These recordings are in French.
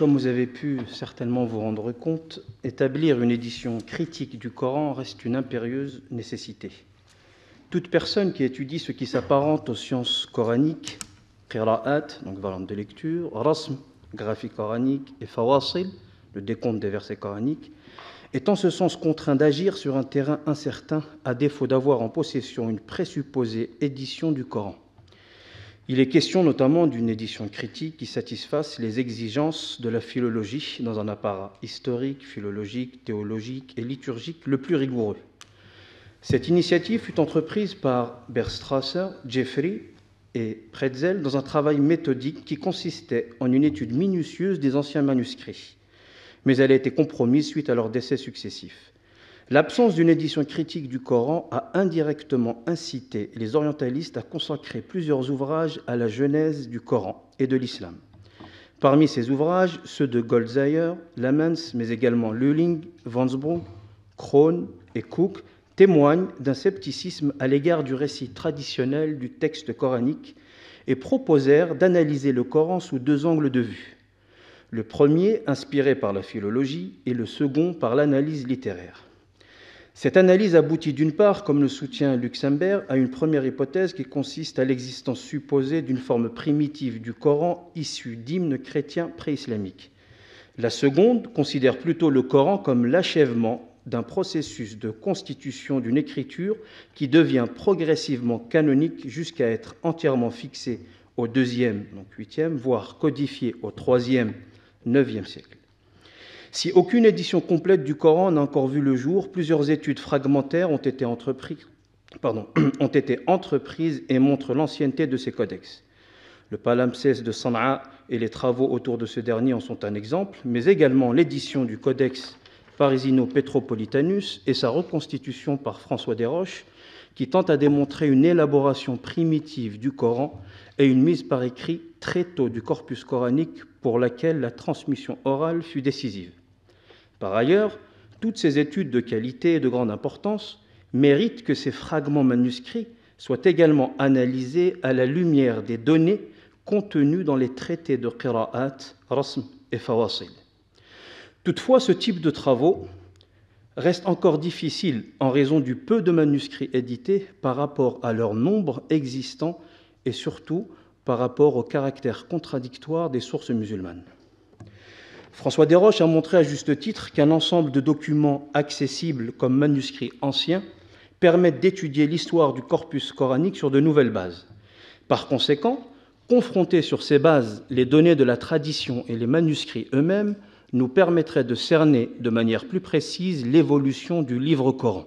Comme vous avez pu certainement vous rendre compte, établir une édition critique du Coran reste une impérieuse nécessité. Toute personne qui étudie ce qui s'apparente aux sciences coraniques, qira'at, donc variante de lecture, rasm, graphie coranique, et fawasil, le décompte des versets coraniques, est en ce sens contraint d'agir sur un terrain incertain à défaut d'avoir en possession une présupposée édition du Coran. Il est question notamment d'une édition critique qui satisfasse les exigences de la philologie dans un apparat historique, philologique, théologique et liturgique le plus rigoureux. Cette initiative fut entreprise par Berstrasser, Jeffrey et Pretzel dans un travail méthodique qui consistait en une étude minutieuse des anciens manuscrits. Mais elle a été compromise suite à leurs décès successifs. L'absence d'une édition critique du Coran a indirectement incité les orientalistes à consacrer plusieurs ouvrages à la genèse du Coran et de l'islam. Parmi ces ouvrages, ceux de Goldzeyer, Lamens, mais également Lulling, Wansbrough, Krohn et Cook témoignent d'un scepticisme à l'égard du récit traditionnel du texte coranique et proposèrent d'analyser le Coran sous deux angles de vue. Le premier, inspiré par la philologie, et le second par l'analyse littéraire. Cette analyse aboutit d'une part, comme le soutient Luxembourg, à une première hypothèse qui consiste à l'existence supposée d'une forme primitive du Coran issue d'hymnes chrétiens pré-islamiques. La seconde considère plutôt le Coran comme l'achèvement d'un processus de constitution d'une écriture qui devient progressivement canonique jusqu'à être entièrement fixée au IIe, donc 8e, voire codifiée au IIIe, 9e siècle. Si aucune édition complète du Coran n'a encore vu le jour, plusieurs études fragmentaires ont été entreprises et montrent l'ancienneté de ces codex. Le palimpseste de Sana'a et les travaux autour de ce dernier en sont un exemple, mais également l'édition du Codex Parisino-Petropolitanus et sa reconstitution par François Desroches, qui tente à démontrer une élaboration primitive du Coran et une mise par écrit très tôt du corpus coranique pour laquelle la transmission orale fut décisive. Par ailleurs, toutes ces études de qualité et de grande importance méritent que ces fragments manuscrits soient également analysés à la lumière des données contenues dans les traités de qira'at, rasm et fawasil. Toutefois, ce type de travaux reste encore difficile en raison du peu de manuscrits édités par rapport à leur nombre existant et surtout par rapport au caractère contradictoire des sources musulmanes. François Desroches a montré à juste titre qu'un ensemble de documents accessibles comme manuscrits anciens permettent d'étudier l'histoire du corpus coranique sur de nouvelles bases. Par conséquent, confronter sur ces bases les données de la tradition et les manuscrits eux-mêmes nous permettrait de cerner de manière plus précise l'évolution du livre Coran.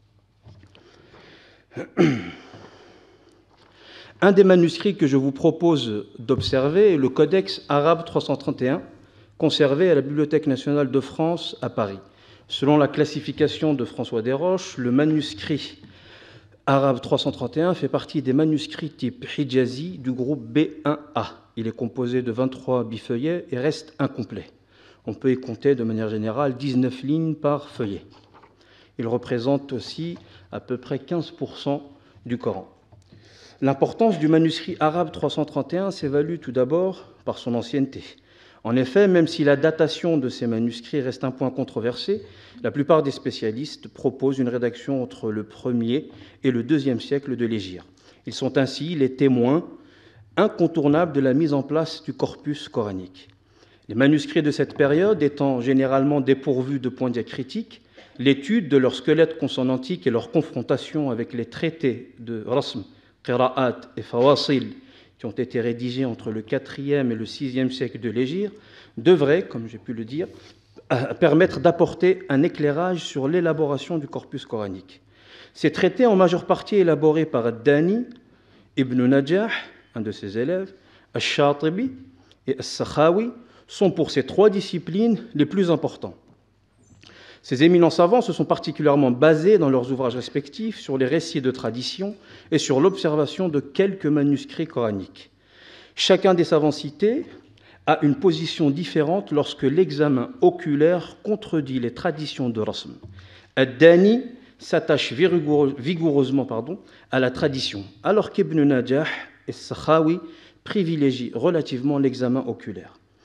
Un des manuscrits que je vous propose d'observer est le Codex arabe 331, conservé à la Bibliothèque nationale de France à Paris. Selon la classification de François Desroches, le manuscrit arabe 331 fait partie des manuscrits type Hijazi du groupe B1A. Il est composé de 23 bifeuillets et reste incomplet. On peut y compter de manière générale 19 lignes par feuillet. Il représente aussi à peu près 15% du Coran. L'importance du manuscrit arabe 331 s'évalue tout d'abord par son ancienneté. En effet, même si la datation de ces manuscrits reste un point controversé, la plupart des spécialistes proposent une rédaction entre le 1er et le 2e siècle de l'Hégire. Ils sont ainsi les témoins incontournables de la mise en place du corpus coranique. Les manuscrits de cette période étant généralement dépourvus de points diacritiques, l'étude de leur squelette consonantique et leur confrontation avec les traités de rasm, qira'at et fawasil qui ont été rédigés entre le 4e et le 6e siècle de l'Hégire, devraient, comme j'ai pu le dire, permettre d'apporter un éclairage sur l'élaboration du corpus coranique. Ces traités, en majeure partie élaborés par Ad-Dani, Ibn Najah, un de ses élèves, Ash-Shatibi et As-Sakhawi, sont pour ces trois disciplines les plus importants. Ces éminents savants se sont particulièrement basés dans leurs ouvrages respectifs sur les récits de tradition et sur l'observation de quelques manuscrits coraniques. Chacun des savants cités a une position différente lorsque l'examen oculaire contredit les traditions de Rasm. Ad-Dani s'attache vigoureusement à la tradition, alors qu'Ibn Najah et Sakhawi privilégient relativement l'examen oculaire.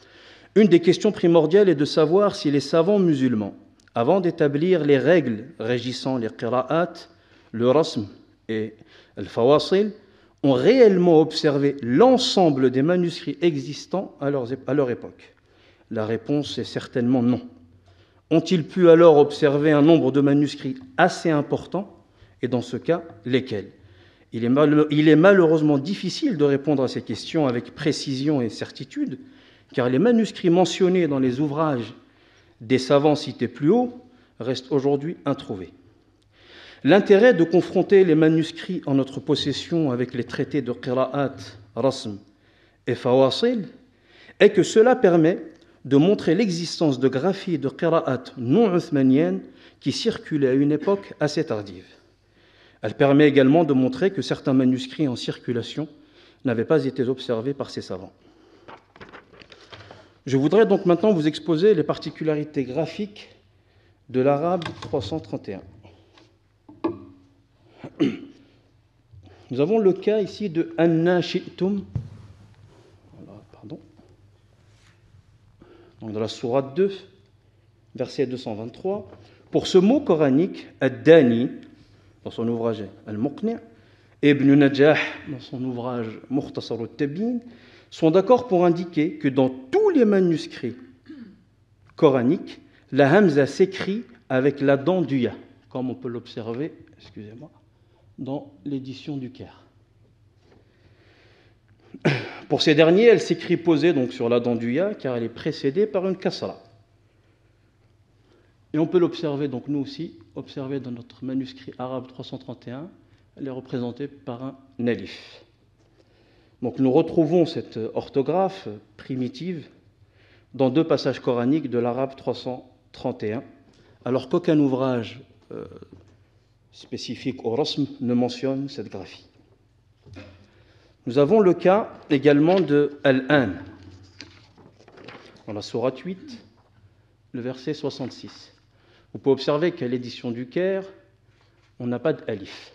Une des questions primordiales est de savoir si les savants musulmans, avant d'établir les règles régissant les qira'at, le rasm et le fawasil, ont réellement observé l'ensemble des manuscrits existants à leur époque. La réponse est certainement non. Ont-ils pu alors observer un nombre de manuscrits assez important? Et dans ce cas, lesquels? Il est malheureusement difficile de répondre à ces questions avec précision et certitude, car les manuscrits mentionnés dans les ouvrages des savants cités plus haut restent aujourd'hui introuvés. L'intérêt de confronter les manuscrits en notre possession avec les traités de qira'at, rasm et fawasil est que cela permet de montrer l'existence de graphies de qira'at non uthmaniennes qui circulaient à une époque assez tardive. Elle permet également de montrer que certains manuscrits en circulation n'avaient pas été observés par ces savants. Je voudrais donc maintenant vous exposer les particularités graphiques de l'arabe 331. Nous avons le cas ici de Anna Shi'tum, donc dans la sourate 2, verset 223. Pour ce mot coranique, Ad-Dani, dans son ouvrage Al-Muqni', et Ibn Najah, dans son ouvrage Mukhtasar al-Tabyin, sont d'accord pour indiquer que dans tous les manuscrits coraniques, la hamza s'écrit avec la dent du ya, comme on peut l'observer, dans l'édition du Caire. Pour ces derniers, elle s'écrit posée donc sur la dent du ya, car elle est précédée par une kasra. Et on peut l'observer, donc nous aussi, observer dans notre manuscrit arabe 331, elle est représentée par un alif. Donc nous retrouvons cette orthographe primitive dans deux passages coraniques de l'arabe 331, alors qu'aucun ouvrage spécifique au rasm ne mentionne cette graphie. Nous avons le cas également de Al-An, dans la sourate 8, le verset 66. Vous pouvez observer qu'à l'édition du Caire, on n'a pas d'alif.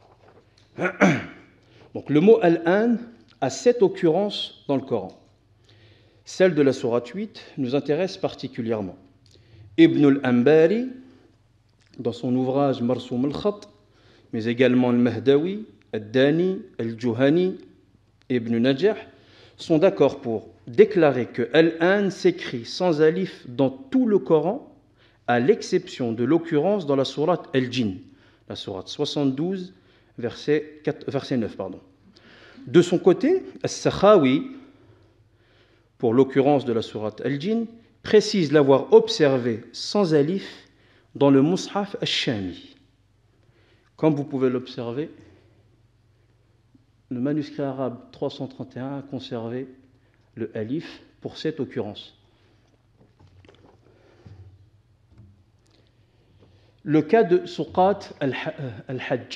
Donc le mot Al-An a 7 occurrences dans le Coran. Celle de la sourate 8 nous intéresse particulièrement. Ibn al-Ambari, dans son ouvrage Marsoum al-Khat, mais également al-Mahdawi, al-Dani, al-Juhani, Ibn Najah, sont d'accord pour déclarer que Al-An s'écrit sans alif dans tout le Coran, à l'exception de l'occurrence dans la sourate Al-Jinn, la sourate 72, verset 9. De son côté, As-Sakhawi, pour l'occurrence de la sourate Al-Jinn, précise l'avoir observé sans alif dans le Mushaf Al-Shami. Comme vous pouvez l'observer, le manuscrit arabe 331 a conservé le alif pour cette occurrence. Le cas de Suqat al-Hajj.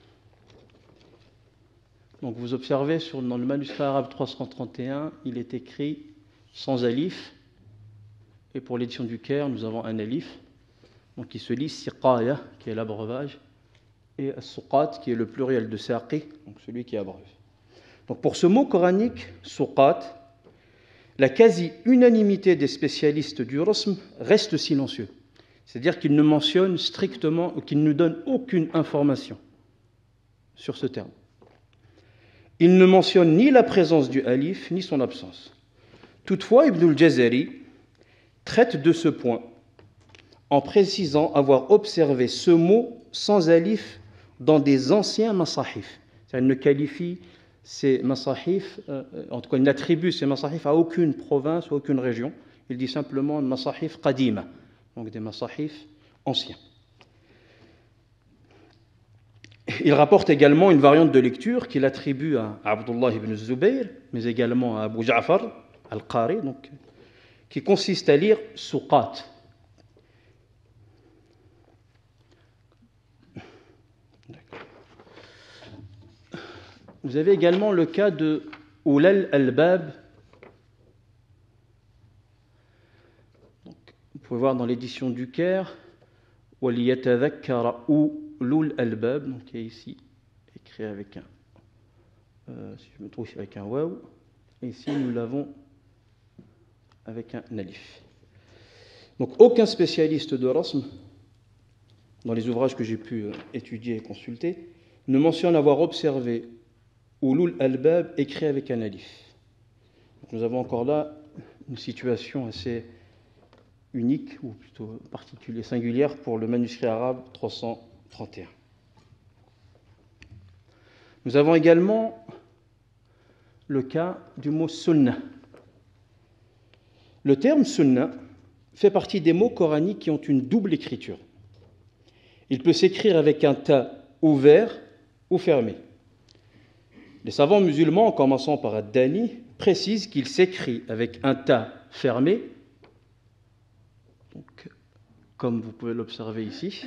Donc vous observez dans le manuscrit arabe 331, il est écrit sans alif. Et pour l'édition du Caire, nous avons un alif, donc qui se lit Siqaya, qui est l'abreuvage, et Suqat, qui est le pluriel de Saqi, donc celui qui abreuve. Donc pour ce mot coranique, Suqat, la quasi-unanimité des spécialistes du rasm reste silencieux. C'est-à-dire qu'ils ne mentionnent strictement, ou qu'ils ne donnent aucune information sur ce terme. Ils ne mentionnent ni la présence du alif, ni son absence. Toutefois, Ibn al-Jazari traite de ce point en précisant avoir observé ce mot sans alif dans des anciens masahif. Il ne qualifie ces masahif, en tout cas il n'attribue ces masahif à aucune province ou aucune région. Il dit simplement masahif qadima, donc des masahif anciens. Il rapporte également une variante de lecture qu'il attribue à Abdullah ibn Zubayr, mais également à Abu Ja'far al-Qari, donc, qui consiste à lire Suqat. Vous avez également le cas de Ulal al-Bab. Vous pouvez voir dans l'édition du Caire, Waliyatadhakkara Ulul al-Bab, donc qui est ici écrit avec un, si je me trouve avec un waw. Et ici nous l'avons avec un alif. Donc aucun spécialiste de rasm, dans les ouvrages que j'ai pu étudier et consulter, ne mentionne avoir observé Ulul Albab écrit avec un alif. Donc nous avons encore là une situation assez unique, ou plutôt particulière, singulière pour le manuscrit arabe 331. Nous avons également le cas du mot sunnah. Le terme sunnah fait partie des mots coraniques qui ont une double écriture. Il peut s'écrire avec un ta ouvert ou fermé. Les savants musulmans, en commençant par Ad-Dani, précisent qu'il s'écrit avec un ta fermé, donc, comme vous pouvez l'observer ici.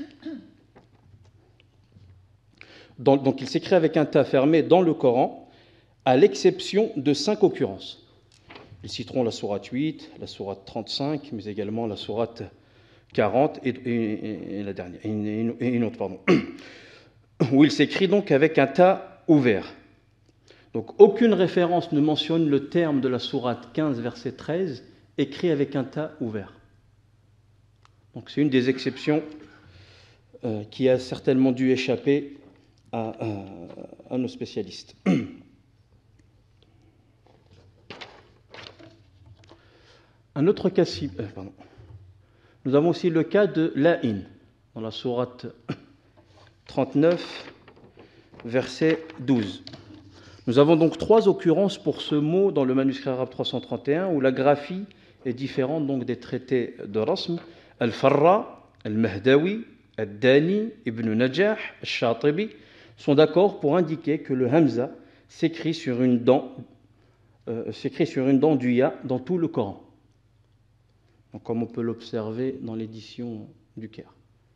Donc il s'écrit avec un ta fermé dans le Coran, à l'exception de 5 occurrences. Ils citeront la sourate 8, la sourate 35, mais également la sourate 40 et la dernière, et une autre, pardon, où il s'écrit donc avec un ta ouvert. Donc aucune référence ne mentionne le terme de la sourate 15, verset 13, écrit avec un ta ouvert. Donc c'est une des exceptions qui a certainement dû échapper à nos spécialistes. Un autre cas, nous avons aussi le cas de la'in, dans la sourate 39, verset 12. Nous avons donc 3 occurrences pour ce mot dans le manuscrit arabe 331, où la graphie est différente donc des traités de rasm. Al-Farra, Al-Mahdawi, Ad-Dani, Ibn Najah, Al-Shatibi sont d'accord pour indiquer que le hamza s'écrit sur une dent du ya dans tout le Coran. Donc, comme on peut l'observer dans l'édition du Caire.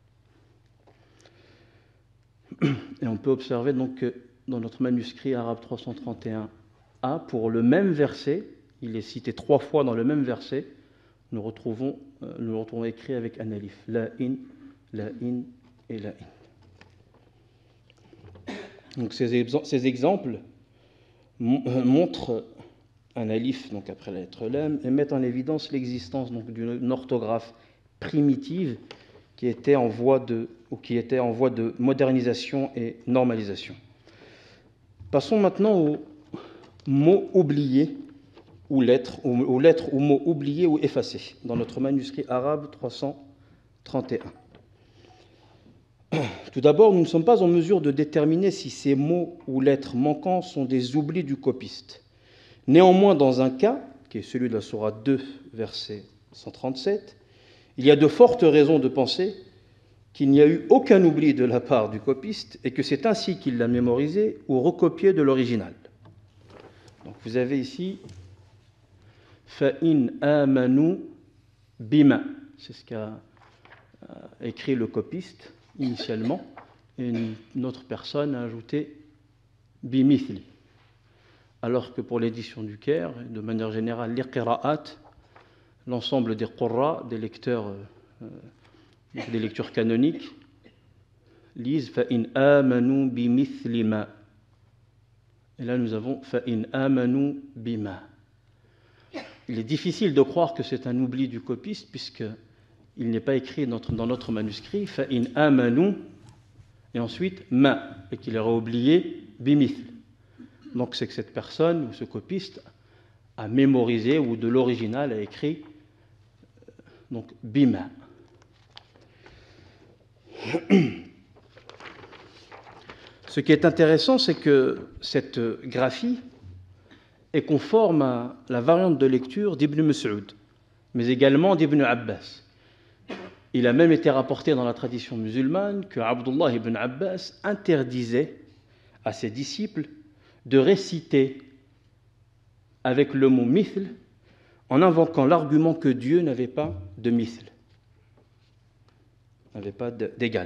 Et on peut observer donc que dans notre manuscrit arabe 331a, pour le même verset, il est cité 3 fois dans le même verset, nous le retrouvons écrit avec un alif. La-in et la-in. Donc ces exemples montrent un alif donc après la lettre lam et mettent en évidence l'existence donc d'une orthographe primitive qui était en voie de modernisation et normalisation. Passons maintenant aux mots oubliés ou lettres ou mots oubliés ou effacés dans notre manuscrit arabe 331. Tout d'abord, nous ne sommes pas en mesure de déterminer si ces mots ou lettres manquants sont des oublis du copiste. Néanmoins, dans un cas, qui est celui de la sourate 2, verset 137, il y a de fortes raisons de penser qu'il n'y a eu aucun oubli de la part du copiste et que c'est ainsi qu'il l'a mémorisé ou recopié de l'original. Donc vous avez ici Fa'in amanu bima, c'est ce qu'a écrit le copiste initialement, et une autre personne a ajouté bimithli. Alors que pour l'édition du Caire, de manière générale, les qira'at, l'ensemble des qurra, des lecteurs, des lectures canoniques, lisent fa'in amanu bimithli ma. Et là nous avons fa'in amanu bima. Il est difficile de croire que c'est un oubli du copiste, puisqu'il n'est pas écrit dans notre manuscrit fa'in amanu et ensuite ma, et qu'il aurait oublié bimithl. Donc c'est que cette personne ou ce copiste a mémorisé ou de l'original a écrit donc bima. Ce qui est intéressant, c'est que cette graphie est conforme à la variante de lecture d'Ibn Mas'ud, mais également d'Ibn Abbas. Il a même été rapporté dans la tradition musulmane que Abdullah ibn Abbas interdisait à ses disciples de réciter avec le mot mithl en invoquant l'argument que Dieu n'avait pas de mithl, n'avait pas d'égal.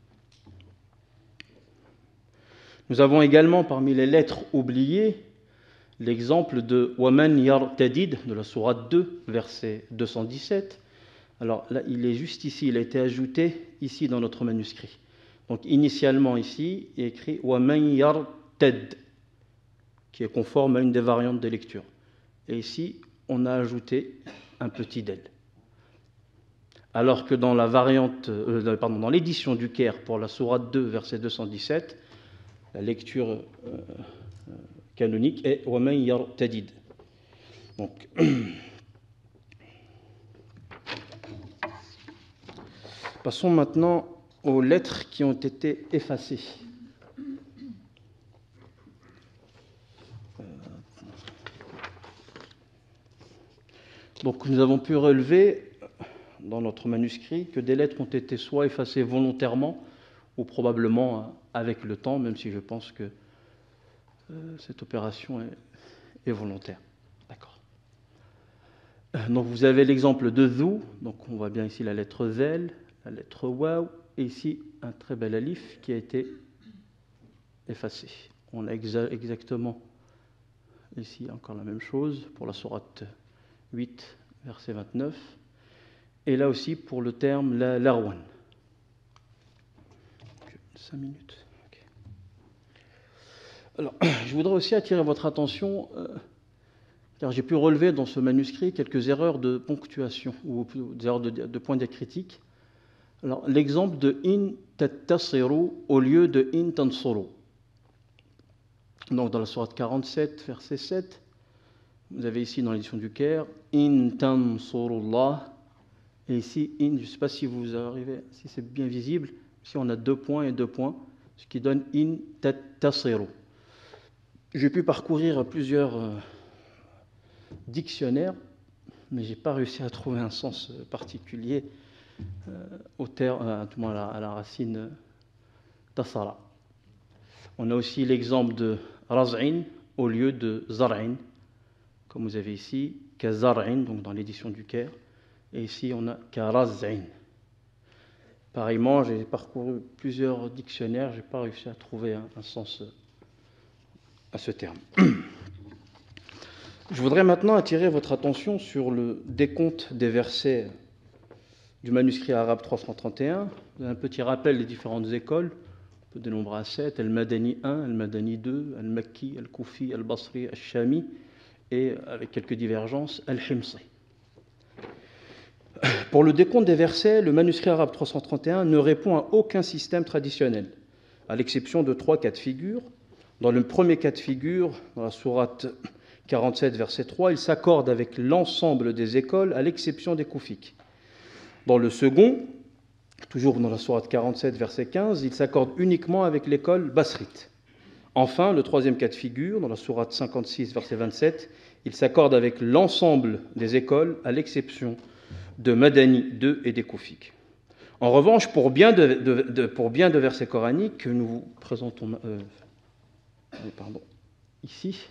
Nous avons également parmi les lettres oubliées l'exemple de Waman yartadid de la sourate 2, verset 217. Alors là, il est juste ici, il a été ajouté ici dans notre manuscrit. Donc initialement ici, il est écrit Waman yartad, qui est conforme à une des variantes de lecture. Et ici, on a ajouté un petit del. Alors que dans la variante, dans l'édition du Caire pour la sourate 2, verset 217, la lecture canonique est وَمَنْ يَرْتَدِدْ. Donc, passons maintenant aux lettres qui ont été effacées. Donc nous avons pu relever dans notre manuscrit que des lettres ont été soit effacées volontairement ou probablement avec le temps, même si je pense que cette opération est volontaire. D'accord. Donc vous avez l'exemple de Zou, donc on voit bien ici la lettre Zel, la lettre Waw, et ici un très bel alif qui a été effacé. On a exactement ici encore la même chose pour la sourate 8, verset 29, et là aussi pour le terme l'arwan. 5 minutes. Okay. Alors, je voudrais aussi attirer votre attention, car j'ai pu relever dans ce manuscrit quelques erreurs de ponctuation, ou des erreurs de points diacritiques. Alors, l'exemple de in tattasiru au lieu de in tansuru. Donc, dans la sourate 47, verset 7, vous avez ici dans l'édition du Caire, in tansurullah, et ici, in, je ne sais pas si vous arrivez, si c'est bien visible, ici on a 2 points et 2 points, ce qui donne in tattasiru. J'ai pu parcourir plusieurs dictionnaires, mais je n'ai pas réussi à trouver un sens particulier au terme, à la racine tasara. On a aussi l'exemple de raz'in au lieu de zar'in, comme vous avez ici, kazar'in, donc dans l'édition du Caire, et ici on a karaz'in. Pareillement, j'ai parcouru plusieurs dictionnaires, je n'ai pas réussi à trouver un sens à ce terme. Je voudrais maintenant attirer votre attention sur le décompte des versets du manuscrit arabe 331. Un petit rappel des différentes écoles. On peut dénombrer à 7, Al-Madani 1, Al-Madani 2, Al-Makki, Al-Koufi, Al-Basri, Al-Shami, et avec quelques divergences, Al-Himsi. Pour le décompte des versets, le manuscrit arabe 331 ne répond à aucun système traditionnel, à l'exception de 3 cas de figure. Dans le premier cas de figure, dans la sourate 47, verset 3, il s'accorde avec l'ensemble des écoles, à l'exception des koufiques. Dans le second, toujours dans la sourate 47, verset 15, il s'accorde uniquement avec l'école basrite. Enfin, le troisième cas de figure, dans la sourate 56, verset 27, il s'accorde avec l'ensemble des écoles, à l'exception de Madani 2 et des koufiques. En revanche, pour bien de versets coraniques que nous vous présentons ici,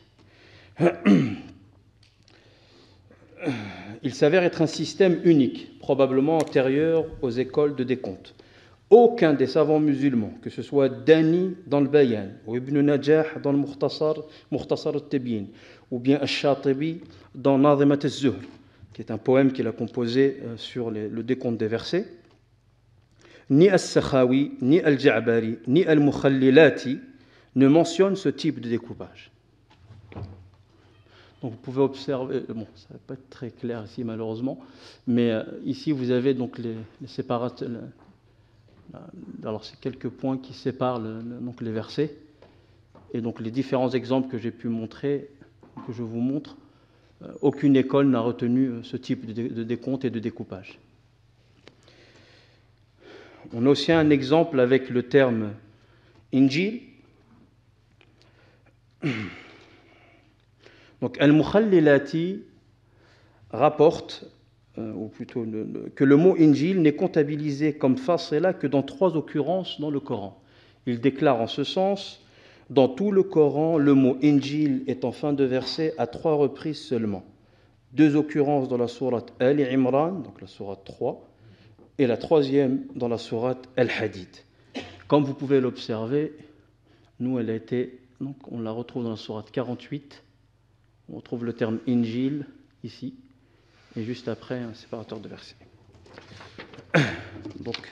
il s'avère être un système unique, probablement antérieur aux écoles de décompte. Aucun des savants musulmans, que ce soit Dani dans le Bayan, ou Ibn Najah dans le Mukhtasar al-Tibyin, ou bien Ash-Shatibi dans Nazimat al-Zuhr, qui est un poème qu'il a composé sur le décompte des versets, ni As-Sakhawi, ni Al-Ja'bari, ni Al-Mukhallilati ne mentionnent ce type de découpage. Donc vous pouvez observer, bon, ça ne va pas être très clair ici malheureusement, mais ici vous avez donc les séparateurs. Alors c'est quelques points qui séparent donc les versets, et donc les différents exemples que j'ai pu montrer, que je vous montre, aucune école n'a retenu ce type de décompte et de découpage. On a aussi un exemple avec le terme Injil. Donc Al-Mukhallilati rapporte, ou plutôt que le mot Injil n'est comptabilisé comme fasila que dans 3 occurrences dans le Coran. Il déclare en ce sens: dans tout le Coran, le mot Injil est en fin de verset à 3 reprises seulement. 2 occurrences dans la sourate Al-Imran, donc la sourate 3, et la 3e dans la sourate Al-Hadid. Comme vous pouvez l'observer, nous, elle a été, donc on la retrouve dans la sourate 48. On retrouve le terme Injil ici, et juste après un séparateur de versets. Donc,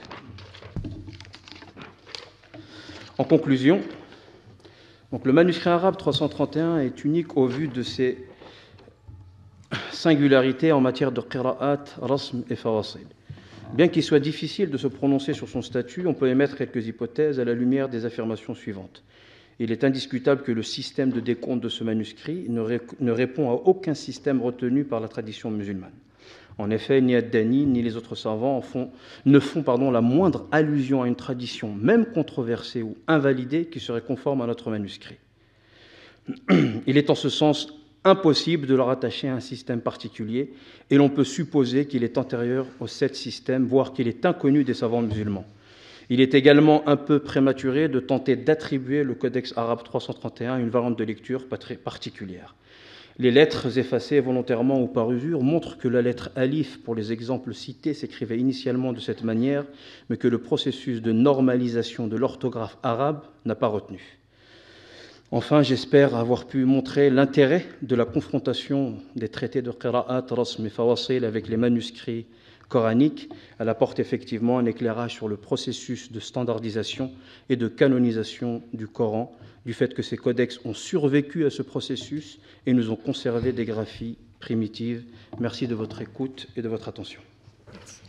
en conclusion, donc le manuscrit arabe 331 est unique au vu de ses singularité en matière de qira'at, rasm et fawasil. Bien qu'il soit difficile de se prononcer sur son statut, on peut émettre quelques hypothèses à la lumière des affirmations suivantes. Il est indiscutable que le système de décompte de ce manuscrit ne répond à aucun système retenu par la tradition musulmane. En effet, ni Ad-Dani ni les autres savants ne font la moindre allusion à une tradition, même controversée ou invalidée, qui serait conforme à notre manuscrit. Il est en ce sens impossible de le rattacher à un système particulier, et l'on peut supposer qu'il est antérieur aux 7 systèmes, voire qu'il est inconnu des savants musulmans. Il est également un peu prématuré de tenter d'attribuer le Codex arabe 331 une variante de lecture particulière. Les lettres effacées volontairement ou par usure montrent que la lettre alif, pour les exemples cités, s'écrivait initialement de cette manière, mais que le processus de normalisation de l'orthographe arabe n'a pas retenu. Enfin, j'espère avoir pu montrer l'intérêt de la confrontation des traités de qira'at, rasm et fawasil avec les manuscrits coranique. Elle apporte effectivement un éclairage sur le processus de standardisation et de canonisation du Coran, du fait que ces codex ont survécu à ce processus et nous ont conservé des graphies primitives. Merci de votre écoute et de votre attention. Merci.